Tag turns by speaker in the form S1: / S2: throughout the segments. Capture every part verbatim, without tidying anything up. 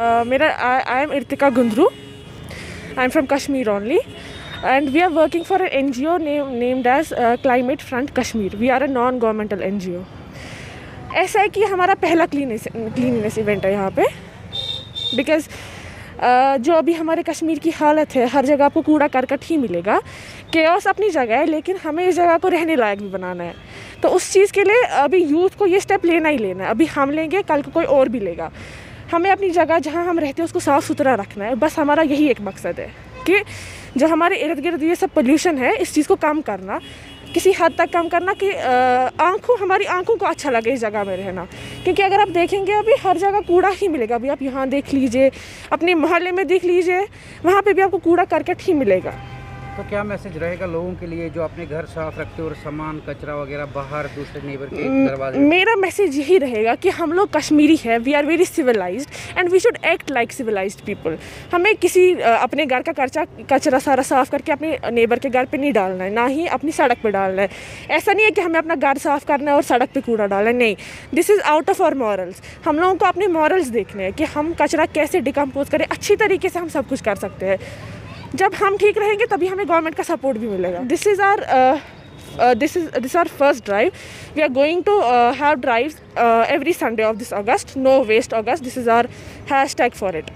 S1: Uh, मेरा I am Irtika Gundru. I am from Kashmir only, and we are working for an N G O name, named as uh, Climate Front Kashmir. We are a non-governmental N G O. ऐसा है कि हमारा पहला cleanness cleanness event है यहाँ पे, because uh, जो अभी हमारे कश्मीर की हालत है, हर जगह आपको कूड़ा करकट ही मिलेगा। केओस अपनी जगह है, लेकिन हमें इस जगह को रहने लायक भी बनाना है। तो उस चीज़ के लिए अभी यूथ को ये स्टेप लेना ही लेना है। अभी हम लेंगे, कल को कोई और भी लेगा। हमें अपनी जगह जहाँ हम रहते हैं उसको साफ़ सुथरा रखना है। बस हमारा यही एक मकसद है कि जो हमारे इर्द गिर्द ये सब पोल्यूशन है, इस चीज़ को कम करना, किसी हद तक कम करना कि आँखों हमारी आँखों को अच्छा लगे इस जगह में रहना। क्योंकि अगर आप देखेंगे अभी हर जगह कूड़ा ही मिलेगा। अभी आप यहाँ देख लीजिए, अपने मोहल्ले में देख लीजिए, वहाँ पे भी आपको कूड़ा करकट ही मिलेगा।
S2: तो क्या मैसेज रहेगा लोगों के लिए जो अपने घर साफ रखते और सामान कचरा वगैरह बाहर दूसरे नेबर के दरवाजे?
S1: मेरा मैसेज यही रहेगा कि हम लोग कश्मीरी हैं, we are very civilised and we should act like civilised people. हमें किसी अपने घर का कचरा कचरा सारा साफ़ करके अपने नेबर के घर पे नहीं डालना है, ना ही अपनी सड़क पे डालना है। ऐसा नहीं है कि हमें अपना घर साफ़ करना है और सड़क पे कूड़ा डालना है, नहीं। This is out of our morals. हम लोगों को अपने मॉरल्स देखने हैं कि हम कचरा कैसे डिकम्पोज करें, अच्छी तरीके से हम सब कुछ कर सकते हैं। जब हम ठीक रहेंगे तभी हमें गवर्नमेंट का सपोर्ट भी मिलेगा। This is our this is this our first drive. We are going to have drives every Sunday of this August, no waste August. This is our hashtag for it.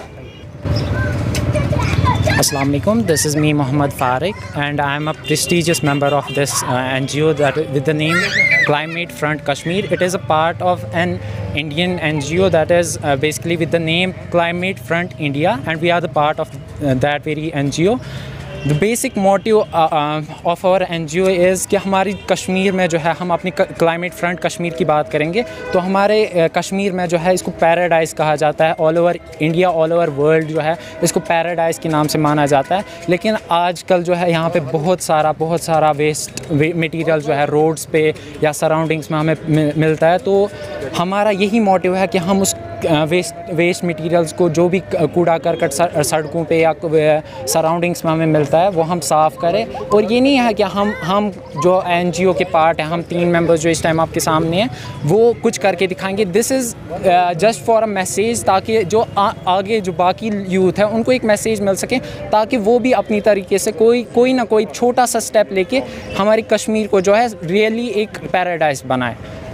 S3: Assalamu alaikum, this is me Muhammad Farik, and I am a prestigious member of this uh, N G O that with the name Climate Front Kashmir. It is a part of an Indian N G O that is uh, basically with the name Climate Front India, and we are the part of uh, that very N G O. The basic motive uh, uh, of our N G O is कि हमारी कश्मीर में जो है, हम अपनी climate front Kashmir की बात करेंगे तो हमारे uh, कश्मीर में जो है इसको पैराडाइज़ कहा जाता है। All over India, all over world जो है इसको पैराडाइज़ के नाम से माना जाता है। लेकिन आजकल जो है यहाँ पे बहुत सारा बहुत सारा वेस्ट वे, मटीरियल जो है रोड्स पे या सराउंडिंग्स में हमें मिलता है। तो हमारा यही मोटिव है कि हम उस वेस्ट वेस्ट मटीरियल्स को, जो भी कूड़ा करकट सड़कों पे या सराउंडिंग्स में हमें मिलता है, वो हम साफ़ करें। और ये नहीं है कि हम हम जो एन जी ओ के पार्ट हैं, हम तीन मेंबर्स जो इस टाइम आपके सामने हैं, वो कुछ करके दिखाएंगे। This is just for a message, ताकि जो आ, आगे जो बाकी यूथ है उनको एक मैसेज मिल सके, ताकि वो भी अपनी तरीके से कोई कोई ना कोई छोटा सा स्टेप लेके हमारी कश्मीर को जो है रियली एक पैराडाइज बनाए।